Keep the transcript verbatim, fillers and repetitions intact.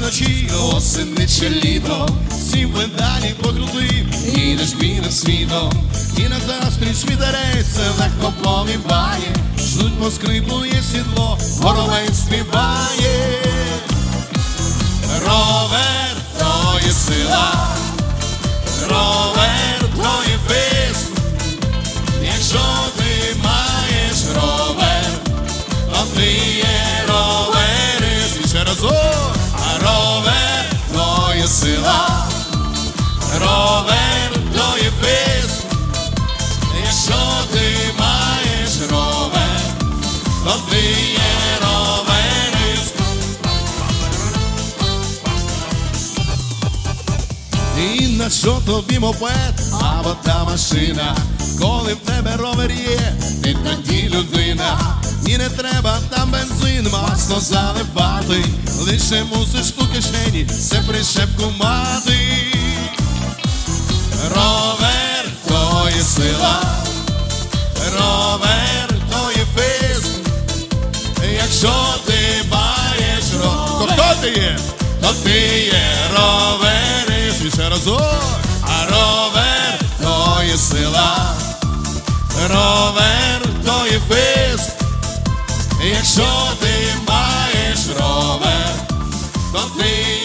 вночі, осени чи літо, всі педалі покрути, їдеш білим світом, і назустріч вітерець легко повіває, жуть поскриплює сідло, горовень співає. Ровер — то є сила, ровер — то є фест. Якщо ти маєш ровер, то ти є роверист. Ще разок. А ровер — то є сила, ровер — то є фест. Якщо ти маєш ровер, то ти є роверист. І на що тобі мопед або та машина, коли в тебе ровер є, ти тоді людина. І не треба там бензин, масло заливати, лише мусиш у кишені все прищепку мати. Ровер — то є сила, ровер — то є фест. Якщо ти маєш ровер, то хто ти є? То ти є роверист. І ще разок. А ровер — то є сила, ровер — то є фест. Якщо ти маєш ровер, то ти